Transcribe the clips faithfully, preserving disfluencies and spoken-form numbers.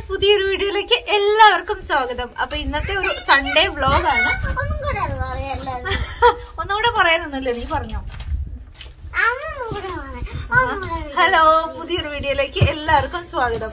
പുതിയൊരു വീഡിയോയിലേക്ക് എല്ലാവർക്കും സ്വാഗതം. അപ്പൊ ഇന്നത്തെ ഒരു സൺഡേ വ്ലോഗാണ്. ഒന്നുകൂടെ പറയാനൊന്നുമില്ല, നീ പറഞ്ഞോ. ഹലോ, പുതിയൊരു വീഡിയോയിലേക്ക് എല്ലാവർക്കും സ്വാഗതം.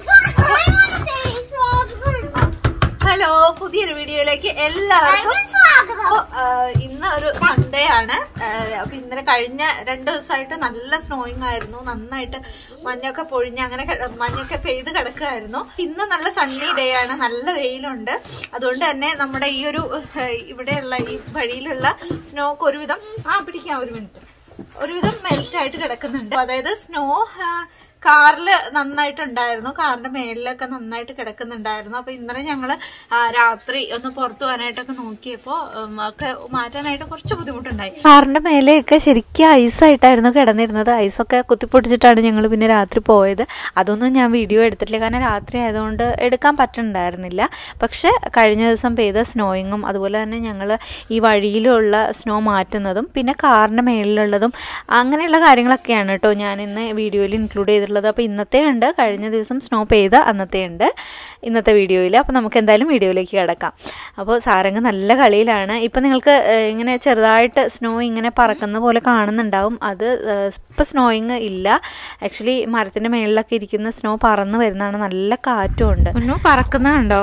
ഹലോ, പുതിയൊരു വീഡിയോയിലേക്ക് എല്ലാവർക്കും ഇന്ന് ഒരു സൺഡേ ആണ്. അപ്പൊ ഇന്നലെ കഴിഞ്ഞ രണ്ടു ദിവസമായിട്ട് നല്ല സ്നോയിങ് ആയിരുന്നു, നന്നായിട്ട് മഞ്ഞൊക്കെ പൊഴിഞ്ഞ് അങ്ങനെ മഞ്ഞൊക്കെ പെയ്ത് കിടക്കുകയായിരുന്നു. ഇന്ന് നല്ല സണ്ണി ഡേ ആണ്, നല്ല വെയിലുണ്ട്. അതുകൊണ്ട് തന്നെ നമ്മുടെ ഈ ഒരു ഇവിടെയുള്ള ഈ വഴിയിലുള്ള സ്നോക്ക് ഒരുവിധം ആ പിടിക്കാം ഒരു മിനിറ്റ് ഒരുവിധം മെൽറ്റ് ആയിട്ട് കിടക്കുന്നുണ്ട്. അതായത് സ്നോ കാറില് നന്നായിട്ടുണ്ടായിരുന്നു, കാറിന്റെ മേളിലൊക്കെ നന്നായിട്ട് കിടക്കുന്നുണ്ടായിരുന്നു. അപ്പൊ ഇന്നലെ ഞങ്ങള് രാത്രി ഒന്ന് പുറത്തു പോകാനായിട്ടൊക്കെ നോക്കിയപ്പോ ഒക്കെ മാറ്റാനായിട്ട് കുറച്ച് ബുദ്ധിമുട്ടുണ്ടായി. കാറിന്റെ മേലെയൊക്കെ ശരിക്കും ഐസായിട്ടായിരുന്നു കിടന്നിരുന്നത്. ഐസൊക്കെ കുത്തിപ്പൊട്ടിച്ചിട്ടാണ് ഞങ്ങൾ പിന്നെ രാത്രി പോയത്. അതൊന്നും ഞാൻ വീഡിയോ എടുത്തിട്ടില്ല, കാരണം രാത്രി ആയതുകൊണ്ട് എടുക്കാൻ പറ്റുന്നുണ്ടായിരുന്നില്ല. പക്ഷെ കഴിഞ്ഞ ദിവസം പെയ്ത സ്നോയിങ്ങും അതുപോലെ തന്നെ ഞങ്ങൾ ഈ വഴിയിലുള്ള സ്നോ മാറ്റുന്നതും പിന്നെ കാറിന്റെ മേളിലുള്ളതും അങ്ങനെയുള്ള കാര്യങ്ങളൊക്കെയാണ് കേട്ടോ ഞാൻ ഇന്ന് വീഡിയോയിൽ ഇൻക്ലൂഡ് ചെയ്തിട്ടുള്ളത്. അപ്പോൾ ഇന്നത്തെ ഉണ്ട്, കഴിഞ്ഞ ദിവസം സ്നോ പെയ്ത അന്നത്തെ ഉണ്ട് ഇന്നത്തെ വീഡിയോയിൽ. അപ്പോൾ നമുക്ക് എന്തായാലും വീഡിയോയിലേക്ക് കിടക്കാം. അപ്പോൾ സാരംഗ് നല്ല കളിയിലാണ്. ഇപ്പം നിങ്ങൾക്ക് ഇങ്ങനെ ചെറുതായിട്ട് സ്നോ ഇങ്ങനെ പറക്കുന്ന പോലെ കാണുന്നുണ്ടാവും. അത് ഇപ്പം സ്നോയിങ് ഇല്ല, ആക്ച്വലി മരത്തിൻ്റെ മേളിലൊക്കെ ഇരിക്കുന്ന സ്നോ പറന്ന് വരുന്നതാണ്. നല്ല കാറ്റും ഉണ്ട്. മുന്നോ പറക്കുന്നുണ്ടോ?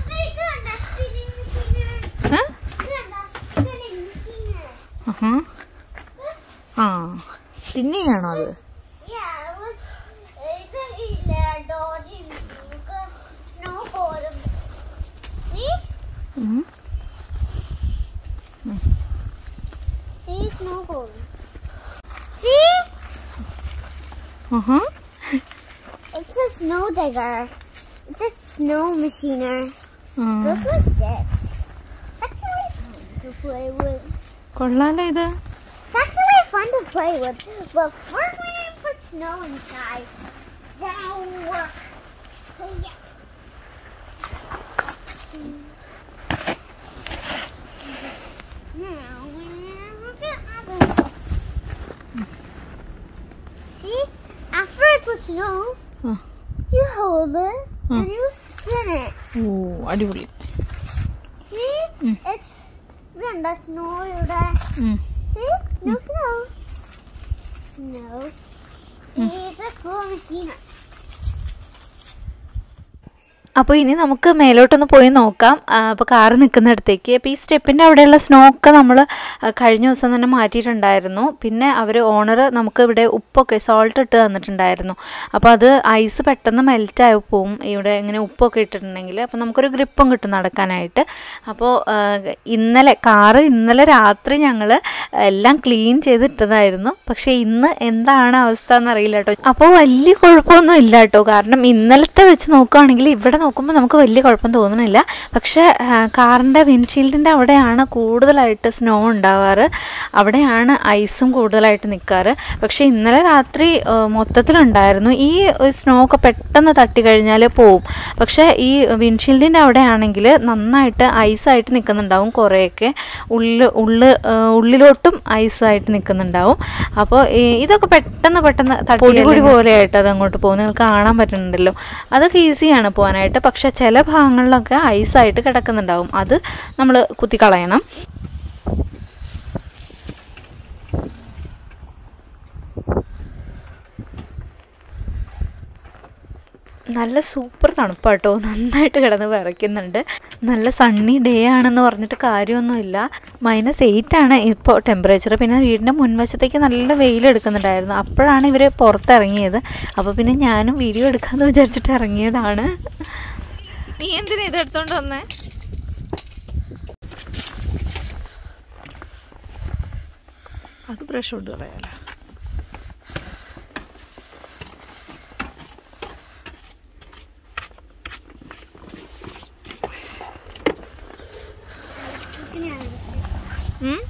ആ സ്പിന്നിങ് ആണോ അത്? Mm-hmm. See, snow cone. See? Uh-huh. It's a snow digger. It's a snow machiner. Mm. Looks like this. It's actually fun to play with. Kollala ida. It's actually fun to play with. But first we need to put snow inside. Then it'll work. So yeah. See, after I put snow, huh. you hold it huh. and you spin it. Oh, adivoli. See, mm. it's then the snow you die. Mm. See, no mm. snow. No, mm. it's a cool machine. അപ്പോൾ ഇനി നമുക്ക് മേലോട്ടൊന്ന് പോയി നോക്കാം. അപ്പോൾ car നിൽക്കുന്നിടത്തേക്ക്. അപ്പോൾ ഈ സ്റ്റെപ്പിൻ്റെ അവിടെയുള്ള snow ഒക്കെ നമ്മൾ കഴിഞ്ഞ ദിവസം തന്നെ മാറ്റിയിട്ടുണ്ടായിരുന്നു. പിന്നെ അവർ ഓണർ നമുക്ക് ഇവിടെ ഉപ്പൊക്കെ സോൾട്ട് ഇട്ട് തന്നിട്ടുണ്ടായിരുന്നു. അപ്പോൾ അത് ഐസ് പെട്ടെന്ന് മെൽറ്റായി പോവും ഇവിടെ ഇങ്ങനെ ഉപ്പൊക്കെ ഇട്ടിട്ടുണ്ടെങ്കിൽ. അപ്പോൾ നമുക്കൊരു ഗ്രിപ്പും കിട്ടും നടക്കാനായിട്ട്. അപ്പോൾ ഇന്നലെ കാറ് ഇന്നലെ രാത്രി ഞങ്ങൾ എല്ലാം ക്ലീൻ ചെയ്തിട്ടതായിരുന്നു. പക്ഷേ ഇന്ന് എന്താണ് അവസ്ഥ എന്നറിയില്ല കേട്ടോ. അപ്പോൾ വലിയ കുഴപ്പമൊന്നും ഇല്ല കേട്ടോ, കാരണം ഇന്നലത്തെ വെച്ച് നോക്കുകയാണെങ്കിൽ ഇവിടെ നോക്കുമ്പോൾ നമുക്ക് വലിയ കുഴപ്പം തോന്നുന്നില്ല. പക്ഷേ കാറിൻ്റെ വിൻഷീൽഡിൻ്റെ അവിടെയാണ് കൂടുതലായിട്ട് സ്നോ ഉണ്ടാവാറ്, അവിടെയാണ് ഐസും കൂടുതലായിട്ട് നിൽക്കാറ്. പക്ഷേ ഇന്നലെ രാത്രി മൊത്തത്തിലുണ്ടായിരുന്നു. ഈ സ്നോ ഒക്കെ പെട്ടെന്ന് തട്ടി കഴിഞ്ഞാൽ പോവും. പക്ഷേ ഈ വിൻഷീൽഡിൻ്റെ അവിടെയാണെങ്കിൽ നന്നായിട്ട് ഐസായിട്ട് നിൽക്കുന്നുണ്ടാവും, കുറേയൊക്കെ ഉള്ളിൽ ഉള്ള് ഉള്ളിലോട്ടും ഐസായിട്ട് നിൽക്കുന്നുണ്ടാവും. അപ്പോൾ ഇതൊക്കെ പെട്ടെന്ന് പെട്ടെന്ന് പൊടി പൊടി പോലെയായിട്ട് അത് അങ്ങോട്ട് പോകും. നിങ്ങൾക്ക് കാണാൻ പറ്റുന്നുണ്ടല്ലോ, അതൊക്കെ ഈസിയാണ് പോകാനായിട്ട്. പക്ഷെ ചില ഭാഗങ്ങളിലൊക്കെ ഐസായിട്ട് കിടക്കുന്നുണ്ടാവും, അത് നമ്മൾ കുത്തിക്കളയണം. നല്ല സൂപ്പർ തണുപ്പാട്ടോ, നന്നായിട്ട് കിടന്ന് വിറയ്ക്കുന്നുണ്ട്. നല്ല സണ്ണി ഡേ ആണെന്ന് പറഞ്ഞിട്ട് കാര്യമൊന്നുമില്ല. മൈനസ് എയ്റ്റ് ആണ് ഇപ്പോൾ ടെമ്പറേച്ചർ. പിന്നെ വീടിൻ്റെ മുൻവശത്തേക്ക് നല്ല വെയിലെടുക്കുന്നുണ്ടായിരുന്നു. അപ്പോഴാണ് ഇവർ പുറത്തിറങ്ങിയത്. അപ്പോൾ പിന്നെ ഞാനും വീഡിയോ എടുക്കാമെന്ന് വിചാരിച്ചിട്ട് ഇറങ്ങിയതാണ്. നീ എന്തിനാ ഇത് എടുത്തോണ്ട് വന്നേ? അത് ബ്രഷ് കൊണ്ട് കളയാലോ. Hmm?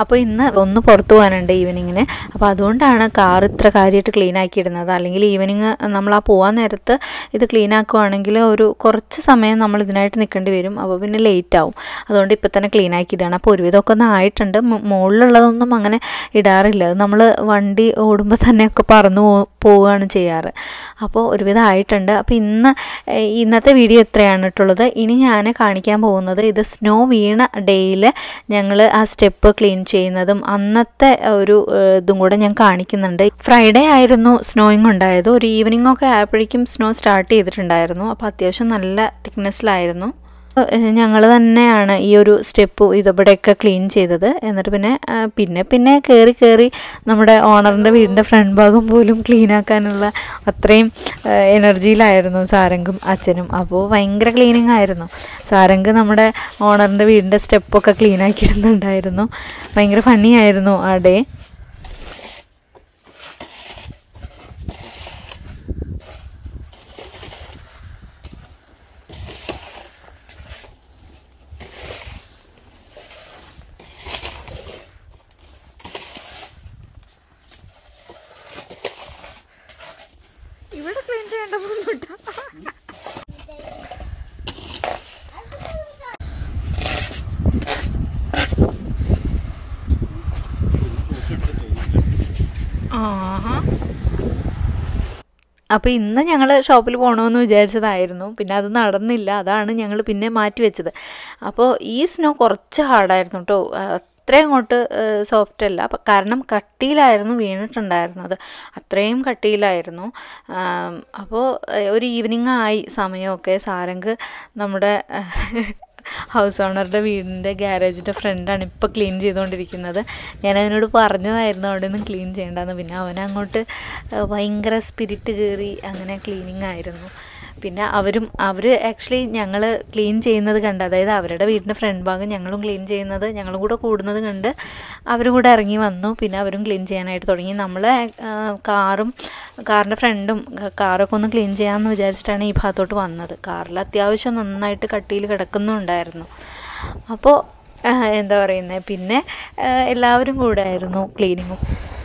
അപ്പോൾ ഇന്ന് ഒന്ന് പുറത്തു പോകാനുണ്ട് ഈവനിങ്ങിന്. അപ്പോൾ അതുകൊണ്ടാണ് കാർ ഇത്ര കാര്യമായിട്ട് ക്ലീൻ ആക്കിയിടുന്നത്. അല്ലെങ്കിൽ ഈവനിങ് നമ്മൾ ആ പോകാൻ നേരത്ത് ഇത് ക്ലീൻ ആക്കുവാണെങ്കിൽ ഒരു കുറച്ച് സമയം നമ്മൾ ഇതിനായിട്ട് നിൽക്കേണ്ടി വരും. അപ്പോൾ പിന്നെ ലേറ്റ് ആവും. അതുകൊണ്ട് ഇപ്പോൾ തന്നെ ക്ലീൻ ആക്കിയിടുകയാണ്. അപ്പോൾ ഒരുവിധമൊക്കെ ഒന്ന് ആയിട്ടുണ്ട്. മുകളിലുള്ളതൊന്നും അങ്ങനെ ഇടാറില്ല. നമ്മൾ വണ്ടി ഓടുമ്പോൾ തന്നെയൊക്കെ പറന്നു പോവുകയാണ് ചെയ്യാറ്. അപ്പോൾ ഒരുവിധം ആയിട്ടുണ്ട്. അപ്പോൾ ഇന്ന് ഇന്നത്തെ വീഡിയോ ഇത്രയാണ് ഇട്ടുള്ളത്. ഇനി ഞാൻ കാണിക്കാൻ പോകുന്നത് ഇത് സ്നോ വീണ ഡേയിൽ ഞങ്ങൾ ആ സ്റ്റെപ്പ് ക്ലീൻ ചെയ്യുന്നതും അന്നത്തെ ഒരു ഇതും കൂടെ ഞാൻ കാണിക്കുന്നുണ്ട്. ഫ്രൈഡേ ആയിരുന്നു സ്നോയിങ് ഉണ്ടായത്. ഒരു ഈവനിങ് ഒക്കെ ആയപ്പോഴേക്കും സ്നോ സ്റ്റാർട്ട് ചെയ്തിട്ടുണ്ടായിരുന്നു. അപ്പോൾ അത്യാവശ്യം നല്ല തിക്നെസ്സിലായിരുന്നു. ഞങ്ങൾ തന്നെയാണ് ഈ ഒരു സ്റ്റെപ്പ് ഇതവിടെയൊക്കെ ക്ലീൻ ചെയ്തത്. എന്നിട്ട് പിന്നെ പിന്നെ പിന്നെ കയറി കയറി നമ്മുടെ ഓണറിൻ്റെ വീടിൻ്റെ ഫ്രണ്ട് ഭാഗം പോലും ക്ലീൻ ആക്കാനുള്ള അത്രയും എനർജിയിലായിരുന്നു സാരംഗും അച്ഛനും. അപ്പോൾ ഭയങ്കര ക്ലീനിങ് ആയിരുന്നു. സാരംഗ് നമ്മുടെ ഓണറിൻ്റെ വീടിൻ്റെ സ്റ്റെപ്പൊക്കെ ക്ലീൻ ആക്കിയിടുന്നുണ്ടായിരുന്നു. ഭയങ്കര ഫണ്ണിയായിരുന്നു ആ ഡേ. ഇവിടെ ക്ലീൻ ചെയ്യേണ്ട ബുദ്ധിമുട്ട. അപ്പോൾ ഇന്ന് ഞങ്ങൾ ഷോപ്പിൽ പോകണമെന്ന് വിചാരിച്ചതായിരുന്നു. പിന്നെ അത് നടന്നില്ല. അതാണ് ഞങ്ങൾ പിന്നെ മാറ്റി വെച്ചത്. അപ്പോൾ ഈ സ്നോ കുറച്ച് ഹാർഡായിരുന്നു കേട്ടോ. അത്രയും അങ്ങോട്ട് സോഫ്റ്റ് അല്ല. കാരണം കട്ടിയിലായിരുന്നു വീണിട്ടുണ്ടായിരുന്നത്. അത്രയും കട്ടിയിലായിരുന്നു. അപ്പോൾ ഒരു ഈവനിങ് ആയി സമയമൊക്കെ. സാരംഗ് നമ്മുടെ ഹൗസ് ഓണറുടെ വീടിൻ്റെ ഗ്യാരേജിൻ്റെ ഫ്രണ്ടാണ് ഇപ്പോൾ ക്ലീൻ ചെയ്തുകൊണ്ടിരിക്കുന്നത്. ഞാനതിനോട് പറഞ്ഞതായിരുന്നു അവിടെ നിന്ന് ക്ലീൻ ചെയ്യേണ്ടതെന്ന്. പിന്നെ അവനങ്ങോട്ട് ഭയങ്കര സ്പിരിറ്റ് കയറി അങ്ങനെ ക്ലീനിങ് ആയിരുന്നു. പിന്നെ അവരും അവർ ആക്ച്വലി ഞങ്ങൾ ക്ലീൻ ചെയ്യുന്നത് കണ്ട്, അതായത് അവരുടെ വീടിൻ്റെ ഫ്രണ്ട് ഭാഗം ഞങ്ങളും ക്ലീൻ ചെയ്യുന്നത് ഞങ്ങളും കൂടെ കൂടുന്നത് കണ്ട് അവരും കൂടെ ഇറങ്ങി വന്നു. പിന്നെ അവരും ക്ലീൻ ചെയ്യാനായിട്ട് തുടങ്ങി. നമ്മൾ കാറും കാറിൻ്റെ ഫ്രണ്ടും കാറൊക്കെ ഒന്ന് ക്ലീൻ ചെയ്യാമെന്ന് വിചാരിച്ചിട്ടാണ് ഈ ഭാഗത്തോട്ട് വന്നത്. കാറിൽ അത്യാവശ്യം നന്നായിട്ട് കട്ടിയിൽ കിടക്കുന്നുണ്ടായിരുന്നു. അപ്പോൾ എന്താ പറയുന്നത്, പിന്നെ എല്ലാവരും കൂടെ ആയിരുന്നു ക്ലീനിങ്ങും.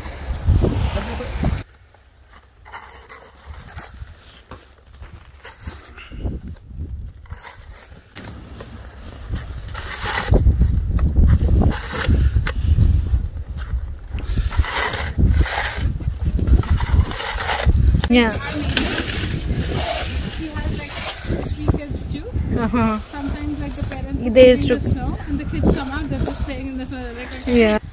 Yeah. He has like three kids too. Uh-huh. Sometimes like the parents they used in to the snow and the kids come out, they're just playing in the snow. Like, yeah.